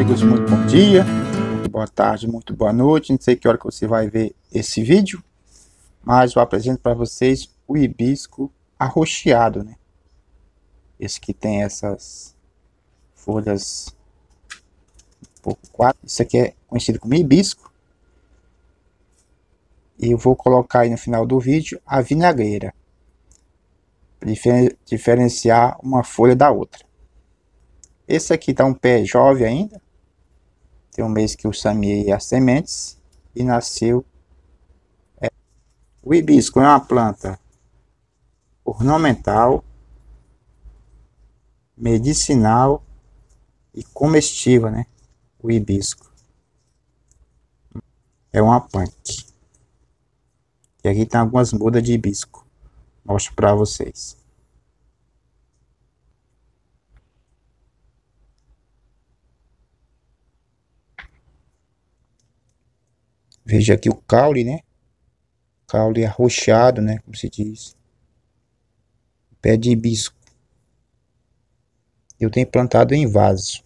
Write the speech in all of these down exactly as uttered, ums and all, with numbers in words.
amigos, muito bom dia, muito boa tarde, muito boa noite. Não sei que hora que você vai ver esse vídeo, mas eu apresento para vocês o hibisco arroxeado, né? Esse que tem essas folhas um pouco quatro. Isso aqui é conhecido como hibisco. E eu vou colocar aí no final do vídeo a vinagreira, para diferenciar uma folha da outra. Esse aqui tá um pé jovem ainda. Tem um mês que eu semeei as sementes e nasceu. É. O hibisco é uma planta ornamental, medicinal e comestível, né? O hibisco é uma punk. E aqui tem algumas mudas de hibisco. Mostro para vocês. Veja aqui o caule, né? Caule arroxeado, né? Como se diz. Pé de hibisco. Eu tenho plantado em vaso.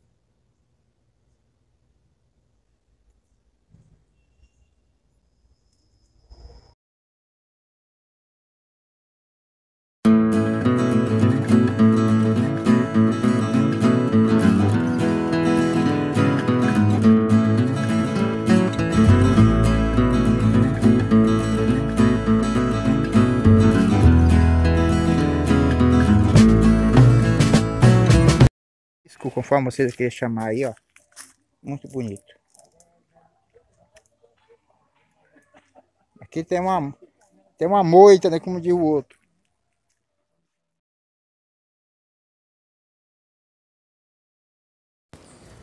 Conforme vocês querem chamar aí, ó. Muito bonito. Aqui tem uma tem uma moita, né, como diz o outro.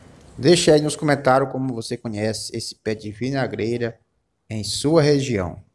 Deixe aí nos comentários como você conhece esse pé de vinagreira em sua região.